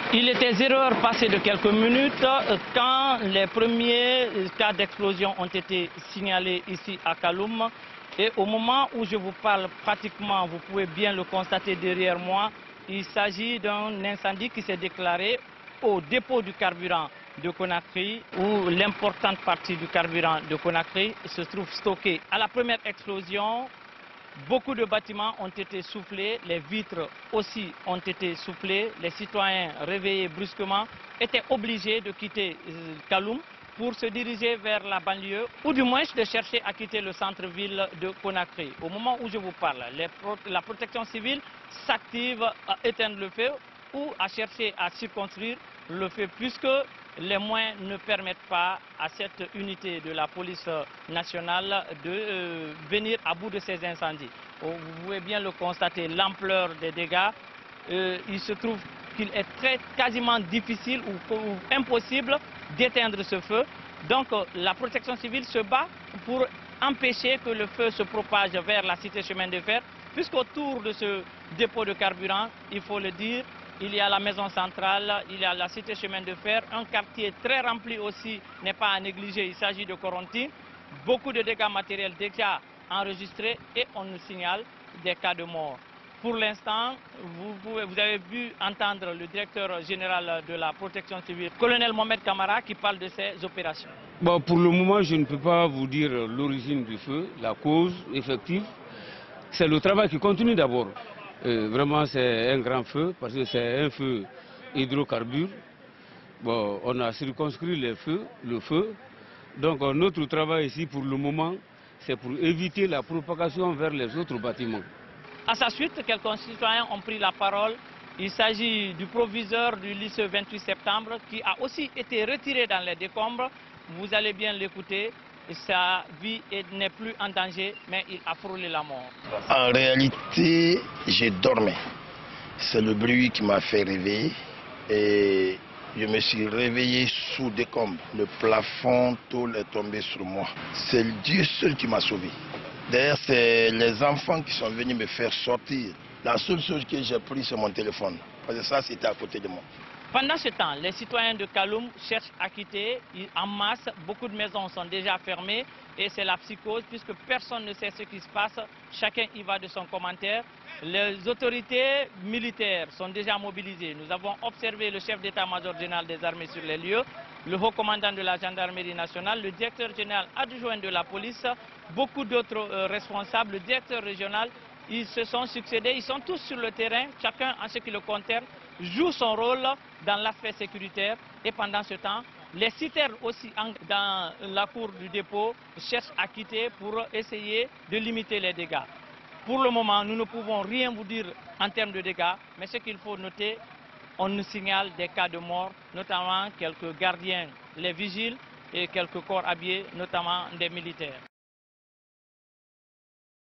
Il était 0h passé de quelques minutes quand les premiers cas d'explosion ont été signalés ici à Kaloum. Et au moment où je vous parle, pratiquement, vous pouvez bien le constater derrière moi, il s'agit d'un incendie qui s'est déclaré au dépôt du carburant de Conakry, où l'importante partie du carburant de Conakry se trouve stockée. À la première explosion, beaucoup de bâtiments ont été soufflés, les vitres aussi ont été soufflées. Les citoyens réveillés brusquement étaient obligés de quitter Kaloum pour se diriger vers la banlieue, ou du moins de chercher à quitter le centre-ville de Conakry. Au moment où je vous parle, la protection civile s'active à éteindre le feu ou à chercher à circonscrire le feu, puisque les moyens ne permettent pas à cette unité de la police nationale de venir à bout de ces incendies. Vous pouvez bien le constater, l'ampleur des dégâts. Il se trouve qu'il est quasiment difficile ou impossible d'éteindre ce feu. Donc la protection civile se bat pour empêcher que le feu se propage vers la cité chemin de fer, puisqu'autour de ce dépôt de carburant, il faut le dire, il y a la maison centrale, il y a la cité chemin de fer, un quartier très rempli aussi n'est pas à négliger, il s'agit de Coronti. Beaucoup de dégâts matériels déjà enregistrés et on nous signale des cas de mort. Pour l'instant, vous avez pu entendre le directeur général de la protection civile, colonel Mohamed Kamara, qui parle de ces opérations. Bon, pour le moment, je ne peux pas vous dire l'origine du feu, la cause effective. C'est le travail qui continue d'abord. Vraiment, c'est un grand feu parce que c'est un feu hydrocarbure. Bon, on a circonscrit le feu. Donc notre travail ici pour le moment, c'est pour éviter la propagation vers les autres bâtiments. À sa suite, quelques citoyens ont pris la parole. Il s'agit du proviseur du lycée 28 septembre qui a aussi été retiré dans les décombres. Vous allez bien l'écouter. Sa vie n'est plus en danger, mais il a frôlé la mort. En réalité, j'ai dormi. C'est le bruit qui m'a fait réveiller. Et je me suis réveillé sous décombres. Le plafond, tout est tombé sur moi. C'est Dieu seul qui m'a sauvé. D'ailleurs, c'est les enfants qui sont venus me faire sortir. La seule chose que j'ai pris, c'est mon téléphone. Parce que ça, c'était à côté de moi. Pendant ce temps, les citoyens de Kaloum cherchent à quitter en masse. Beaucoup de maisons sont déjà fermées et c'est la psychose puisque personne ne sait ce qui se passe. Chacun y va de son commentaire. Les autorités militaires sont déjà mobilisées. Nous avons observé le chef d'état-major général des armées sur les lieux, le haut commandant de la gendarmerie nationale, le directeur général adjoint de la police, beaucoup d'autres responsables, le directeur régional. Ils se sont succédés, ils sont tous sur le terrain, chacun en ce qui le concerne joue son rôle dans l'aspect sécuritaire et pendant ce temps, les citernes aussi dans la cour du dépôt cherchent à quitter pour essayer de limiter les dégâts. Pour le moment, nous ne pouvons rien vous dire en termes de dégâts, mais ce qu'il faut noter, on nous signale des cas de mort, notamment quelques gardiens, les vigiles et quelques corps habillés, notamment des militaires.